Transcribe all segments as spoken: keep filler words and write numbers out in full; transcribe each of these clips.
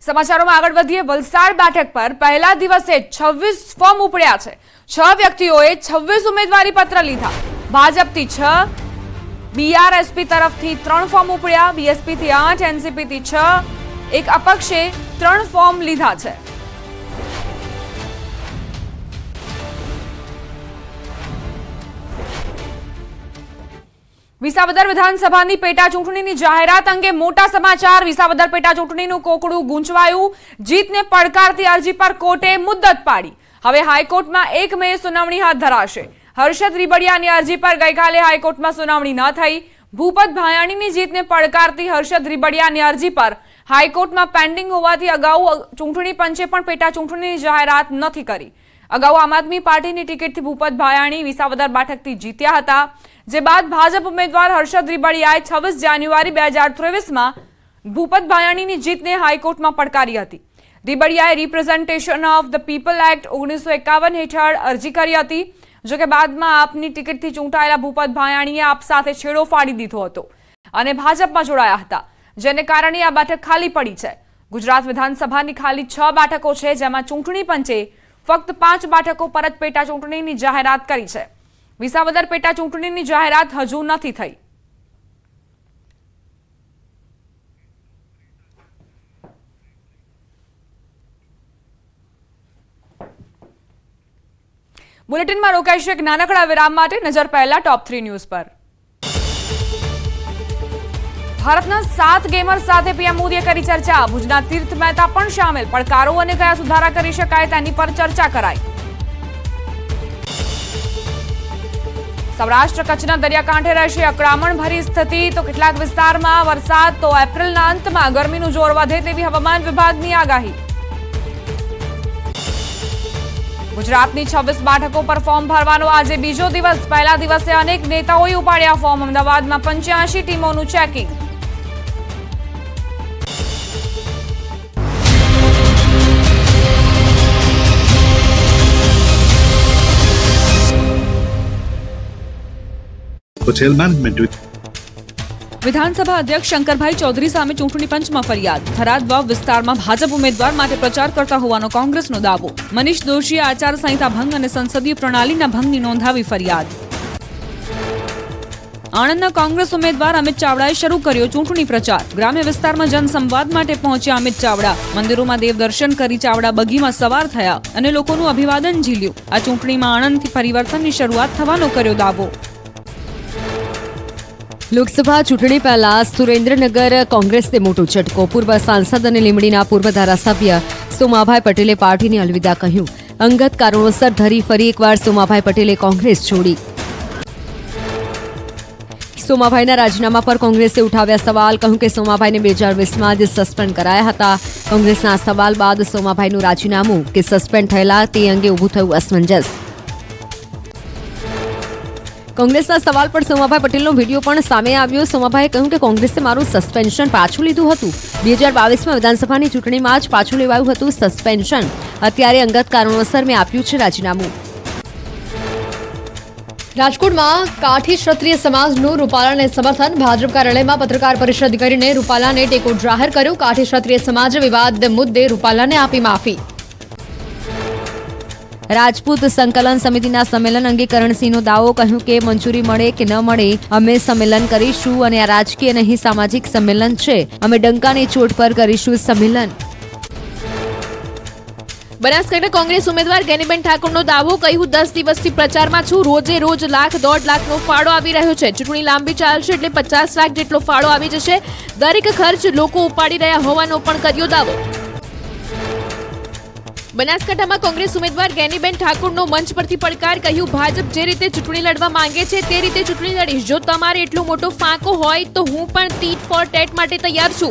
સમાચારોમાં આગળ વધીએ। વલસાડ બેઠક પર પહેલા દિવસે છવ્વીસ ફોર્મ ઉપડ્યા છે। છ વ્યક્તિઓએ છવ્વીસ ઉમેદવારી પત્ર લીધા। ભાજપથી છ, બીઆરએસપી તરફથી ત્રણ ફોર્મ ઉપડ્યા, બીએસપીથી આઠ, એનસીપીથી છ, એક અપક્ષે ત્રણ ફોર્મ લીધા છે। વિસાવદર વિધાનસભાની પેટા ચૂંટણીની જાહેરાત અંગે મોટા સમાચાર। વિસાવદર પેટા ચૂંટણીનું કોકડું ગૂંચવાયું। જીતને પડકારતી અરજી પર કોર્ટે મુદ્દત પાડી। હવે હાઈકોર્ટમાં એક મે સુનાવણી હાથ ધરાશે। હર્ષદ રીબડિયાની અરજી પર ગઈકાલે હાઈકોર્ટમાં સુનાવણી ન થઈ। ભૂપત ભાયાણીની જીતને પડકારતી હર્ષદ રીબડિયાની અરજી પર હાઈકોર્ટમાં પેન્ડિંગ હોવાથી અગાઉ ચૂંટણી પંચે પણ પેટા ચૂંટણીની જાહેરાત નથી કરી। અગાઉ આમ આદમી પાર્ટીની ટિકિટથી ભૂપત ભાયાણી વિસાવદર બેઠકથી જીત્યા હતા, જે બાદ ભાજપ ઉમેદવાર હર્ષદ રીબડિયાએ છવ્વીસ જાન્યુઆરી બે હજાર ત્રેવીસમાં ભૂપત ભાયાણીની જીતને હાઈકોર્ટમાં પડકારી હતી। રીબડિયાએ representation of the people act ઓગણીસો એકાવન હેઠળ અરજી કરી હતી, જો કે બાદમાં આપની ટિકિટથી ચૂંટાયેલા ભૂપત ભાયાણીએ આપ સાથે છેડો ફાડી દીધો હતો અને ભાજપમાં જોડાયા હતા, જેને કારણે આ બેઠક ખાલી પડી છે। ગુજરાત વિધાનસભાની ખાલી છ બેઠકો છે, જેમાં ચૂંટણી પંચે ફક્ત પાંચ બેઠકો પર જ પેટા ચૂંટણીની જાહેરાત કરી છે। વિસાવદર પેટા ચૂંટણીની જાહેરાત હજુ નથી થઈ। બુલેટિનમાં રોકાઈશું એક નાનકડા વિરામ માટે। નજર પહેલા ટોપ થ્રી ન્યૂઝ પર। ભારતના સાત ગેમર સાથે પીએમ મોદીએ કરી ચર્ચા। ભુજના તીર્થ મહેતા પણ શામેલ। પડકારો અને કયા સુધારા કરી શકાય તેની પર ચર્ચા કરાઈ। સૌરાષ્ટ્ર કચ્છના દરિયાકાંઠે રહેશે અકળામણ ભરી સ્થિતિ, તો કેટલાક વિસ્તારમાં વરસાદ, તો એપ્રિલના અંતમાં ગરમીનું જોર વધે તેવી હવામાન વિભાગની આગાહી। ગુજરાતની છવ્વીસ બેઠકો પર ફોર્મ ભરવાનો આજે બીજો દિવસ। પહેલા દિવસે અનેક નેતાઓએ ઉપાડ્યા ફોર્મ। અમદાવાદમાં પંચ્યાસી ટીમોનું ચેકિંગ। Hotel management. विधानसभा अध्यक्ष शंकरभाई चौधरी सामे चूंटणी पंचमां फरियाद। थराद वाव विस्तारमां भाजप उम्मीदवार माटे प्रचार करता होवानो कोंग्रेसनो दावो। मनीष दोशीए आचार संहिता भंग अने संसदीय प्रणालीना भंगनी नोंधावी फरियाद। आणंदना कोंग्रेस उम्मीदवार अमित चावड़ाए शरू कर्यो चूंटणी प्रचार। ग्राम्य विस्तारमां जनसंवाद माटे पहोंच्या अमित चावड़ा। मंदिरोमां देवदर्शन करी चावड़ा बगीमां सवार थया अने लोकोनुं अभिवादन झील्युं। आ चूंटणीमां आणंदथी परिवर्तननी शरूआत थवानो कर्यो दावो। लोकसभा चूंटणी पहला सुरेन्द्रनगर कांग्रेस ने मोटो झटको। पूर्व सांसद अने લીંબડીના पूर्व धारासभ्य सोमाभाई पटेले पार्टीने अलविदा કહ્યું। अंगत कारणोसर धरी फरी एकवार सोमाभाई पटेले कांग्रेस छोड़ी। सोमाभाईना राजीनामा पर कांग्रेसे उठाव्या सवाल। કહ્યું કે સોમાભાઈને બે હજાર વીસમાં જ સસ્પેન્ડ કરાયા હતા। कांग्रेसना सवाल बाद सोमाभाईનું રાજીનામું કે સસ્પેન્ડ થયેલા તે અંગે ઊભું થયું असमंजस। कांग्रेसना सवाल पर सोमाभाई पटेलનો वीडियो पण सामे આવ્યો। सोमाभाઈએ કહ્યું કે कांग्रेसे मारू सस्पेन्शन पाछું લીધું હતું। બે હજાર બાવીસમાં વિધાનસભાની ચૂંટણીમાં જ પાછું લેવાયું હતું સસ્પેન્શન। અત્યારે અંગત કારણોસર મેં આપ્યું છે રાજીનામું। રાજકોટમાં કાઠી ક્ષત્રિય સમાજનું રૂપાલાને સમર્થન। ભાજપ કાર્યાલયમાં પત્રકાર પરિષદ કરીને રૂપાલાને ટેકો જાહેર કર્યો। કાઠી ક્ષત્રિય સમાજે વિવાદ મુદ્દે રૂપાલાને આપી માફી। રાજપૂત સંકલન સમિતિના સંમેલન અંગે કરણસિંહનો દાવો। કહ્યું કે મંજૂરી મળે કે ન મળે અમે સંમેલન કરીશું અને આ રાજકીય નહીં સામાજિક સંમેલન છે। અમે ડંકાની ચોટ પર કરીશું સંમેલન। બનાસકાંઠા કોંગ્રેસ ઉમેદવાર ગેનીબેન ઠાકોરનો દાવો। કહ્યું દસ દિવસથી પ્રચારમાં છું, રોજે રોજ લાખ દોઢ લાખનો ફાળો આવી રહ્યો છે। ચૂંટણી લાંબી ચાલશે એટલે પચાસ લાખ જેટલો ફાળો આવી જશે। દરેક ખર્ચ લોકો ઉપાડી રહ્યા હોવાનો પણ કર્યો દાવો। બનાસકાંઠામાં કોંગ્રેસ ઉમેદવાર ગેનીબેન ઠાકોરનો મંચ પરથી પડકાર। કહ્યું ભાજપ જે રીતે ચૂંટણી લડવા માંગે છે તે રીતે ચૂંટણી લડીશ। જો તમારે એટલો મોટો ફાંકો હોય તો હું પણ ટીટ ફોર ટેટ માટે તૈયાર છું।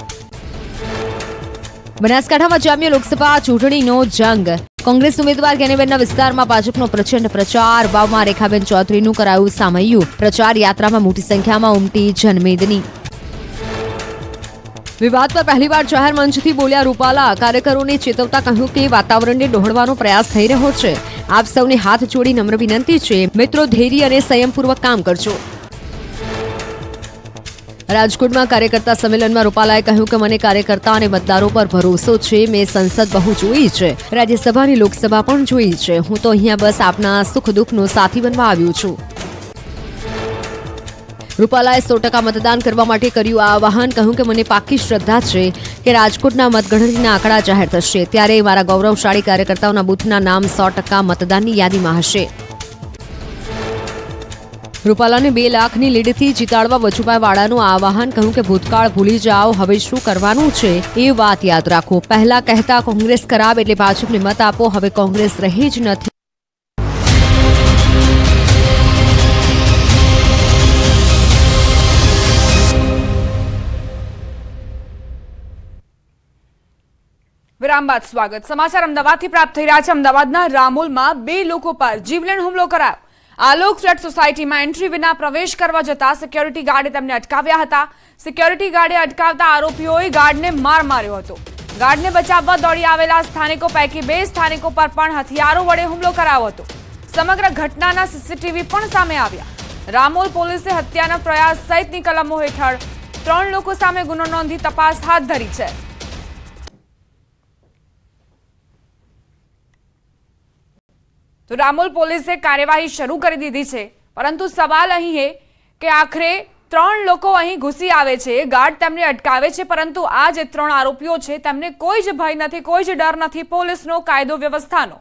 બનાસકાંઠામાં જામ્યો લોકસભા ચૂંટણીનો જંગ। કોંગ્રેસ ઉમેદવાર ગેનીબેનના વિસ્તારમાં ભાજપનો પ્રચંડ પ્રચાર। વાવમાં રેખાબેન ચૌધરીનું કરાયું સામૈયું। પ્રચાર યાત્રામાં મોટી સંખ્યામાં ઉમટી જનમેદની। વિવાદ પર પહેલીવાર જાહેર મંચથી બોલ્યા રૂપાલા। કાર્યકરોને ચેતવતા કહ્યું કે વાતાવરણને ડહોળવાનો પ્રયાસ થઈ રહ્યો છે। આપ સૌને હાથ જોડી નમ્ર વિનંતી છે, મિત્રો ધૈર્ય અને સંયમપૂર્વક કામ કરજો। રાજકોટમાં કાર્યકર્તા સંમેલનમાં રૂપાલાએ કહ્યું કે મને કાર્યકર્તા અને મતદારો પર ભરોસો છે. મેં સંસદ બહુ જોઈ છે, રાજ્યસભાની લોકસભા પણ જોઈ છે. હું તો અહીંયા બસ આપના સુખ દુઃખનો સાથી બનવા આવ્યો છું. રૂપાલાએ સો ટકા મતદાન કરવા માટે કર્યું આ આહવાન. કહ્યું કે મને પાકી શ્રદ્ધા છે કે રાજકોટના મતગણતરીના આંકડા જાહેર થશે ત્યારે મારા ગૌરવશાળી કાર્યકર્તાઓના બૂથના નામ સો ટકા મતદાનની યાદીમાં હશે. રૂપાલાને બે લાખની લીડથી જીતાડવા વજુભાઈ વાળાનું આહવાન. કહ્યું કે ભૂતકાળ ભૂલી જાઓ, હવે શું કરવાનું છે એ વાત યાદ રાખો. પહેલા કહેતા કોંગ્રેસ ખરાબ એટલે ભાજપને મત આપો, હવે કોંગ્રેસ રહી જ નથી. વિરામ બાદ સ્વાગત. સમાચાર અમદાવાદથી પ્રાપ્ત થઈ રહ્યા છે. અમદાવાદના રામોલમાં બે લોકો પર જીવલેણ હુમલો કરાયો. આલોક ફ્લેટ સોસાયટીમાં એન્ટ્રી વિના પ્રવેશ કરવા જતા સિક્યોરિટી ગાર્ડે તેમને અટકાવ્યા હતા. સિક્યોરિટી ગાર્ડે અટકાવતા આરોપીઓએ ગાર્ડને માર માર્યો હતો. ગાર્ડને બચાવવા દોડી આવેલા સ્થાનિકો પૈકી બે સ્થાનિકો પર પણ હથિયારો વડે હુમલો કરાયો હતો. સમગ્ર ઘટનાના સીસીટીવી પણ સામે આવ્યા. રામોલ પોલીસે હત્યાના પ્રયાસ સહિતની કલમો હેઠળ ત્રણ લોકો સામે ગુનો નોંધી તપાસ હાથ ધરી છે. તો રામોલ પોલીસે કાર્યવાહી શરૂ કરી દીધી છે, પરંતુ સવાલ અહીં છે કે આખરે ત્રણ લોકો અહીં ઘૂસી આવે છે, ગાર્ડ તેમને અટકાવે છે, પરંતુ આ જે ત્રણ આરોપીઓ છે તેમને કોઈ જ ભય નથી, કોઈ જ ડર નથી પોલીસનો, કાયદો વ્યવસ્થાનો.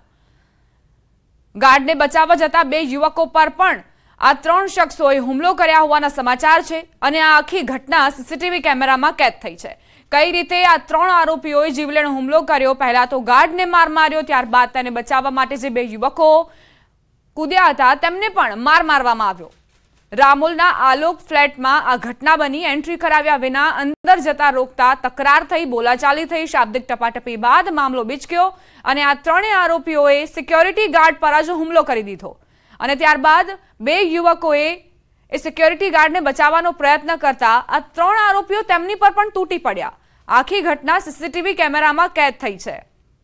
ગાર્ડને બચાવવા જતા બે યુવકો પર પણ આ ત્રણ શખ્સોએ હુમલો કર્યા હોવાના સમાચાર છે અને આ આખી ઘટના સીસીટીવી કેમેરામાં કેદ થઈ છે. કઈ રીતે આ ત્રણ આરોપીઓએ જીવલેણ હુમલો કર્યો, પહેલા તો ગાર્ડને માર માર્યો, ત્યારબાદ તેને બચાવવા માટે જે બે યુવકો કૂદ્યા હતા તેમને પણ માર મારવામાં આવ્યો. રામોલના આલોક ફ્લેટમાં આ ઘટના બની. એન્ટ્રી કરાવ્યા વિના અંદર જતા રોકતા તકરાર થઈ, બોલાચાલી થઈ. શાબ્દિક ટપાટપી બાદ મામલો બીચક્યો અને આ ત્રણેય આરોપીઓએ સિક્યોરિટી ગાર્ડ પર જ હુમલો કરી દીધો અને ત્યારબાદ બે યુવકોએ એ સિક્યોરિટી ગાર્ડને બચાવવાનો પ્રયત્ન કરતા આ ત્રણ આરોપીઓ તેમની પર પણ તૂટી પડ્યા. આખી ઘટના સીસીટીવી કેમેરામાં કેદ થઈ છે.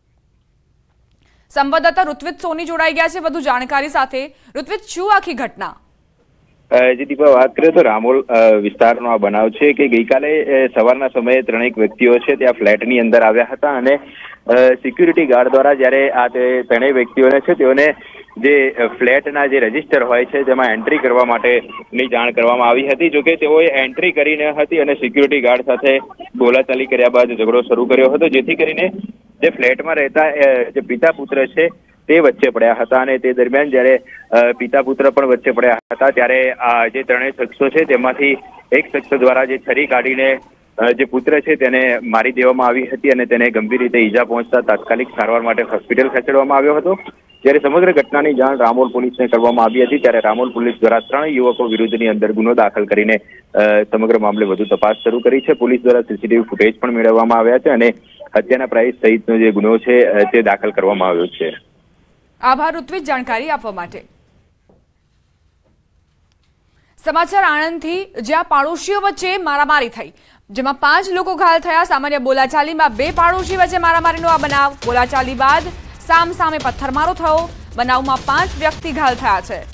સંવાદદાતા ઋત્વિજ સોની જોડાઈ ગયા છે વધુ જાણકારી સાથે. ઋત્વિજ, શું આખી ઘટના? જી દીપા, વાત કરીએ તો રામોલ વિસ્તારનો આ બનાવ છે કે ગઈકાલે સવારના સમયે ત્રણેક વ્યક્તિઓ છે ત્યાં ફ્લેટની અંદર આવ્યા હતા અને સિક્યુરિટી ગાર્ડ દ્વારા જ્યારે આ ત્રણેય વ્યક્તિઓને છે તેઓને જે ફ્લેટના જે રજીસ્ટર હોય છે તેમાં એન્ટ્રી કરવા માટેની જાણ કરવામાં આવી હતી. જોકે તેઓએ એન્ટ્રી કરી ન હતી અને સિક્યુરિટી ગાર્ડ સાથે બોલાચાલી કર્યા બાદ ઝઘડો શરૂ કર્યો હતો, જેથી કરીને જે ફ્લેટમાં રહેતા જે પિતા પુત્ર છે તે વચ્ચે પડ્યા હતા અને તે દરમિયાન જ્યારે પિતા પુત્ર પણ વચ્ચે પડ્યા હતા ત્યારે આ જે ત્રણેય શખ્સો છે તેમાંથી એક શખ્સ દ્વારા જે છરી કાઢીને જે પુત્ર છે તેને મારી દેવામાં આવી હતી અને તેને ગંભીર રીતે ઈજા પહોંચતા તાત્કાલિક સારવાર માટે હોસ્પિટલ ખસેડવામાં આવ્યો હતો. જ્યારે સમગ્ર ઘટનાની જાણ રામોલ પોલીસને કરવામાં આવી હતી ત્યારે રામોલ પોલીસ દ્વારા ત્રણ યુવકો વિરુદ્ધની અંદર ગુનો દાખલ કરીને સમગ્ર મામલે વધુ તપાસ શરૂ કરી છે. પોલીસ દ્વારા સીસીટીવી ફૂટેજ પણ મેળવવામાં આવ્યા છે અને હત્યાના પ્રયાસ સહિતનો જે ગુનો છે તે દાખલ કરવામાં આવ્યો છે. આભાર ઋત્વિજ જાણકારી આપવા માટે. સમાચાર આણંદથી, જ્યાં પાડોશીઓ વચ્ચે મારામારી થઈ, જેમાં પાંચ લોકો ઘાયલ થયા. સામાન્ય બોલાચાલીમાં બે પાડોશી વચ્ચે મારામારીનો આ બનાવ. બોલાચાલી બાદ સામ સામે પથ્થરમારો થયો. બનાવમાં પાંચ વ્યક્તિ ઘાયલ થયા છે.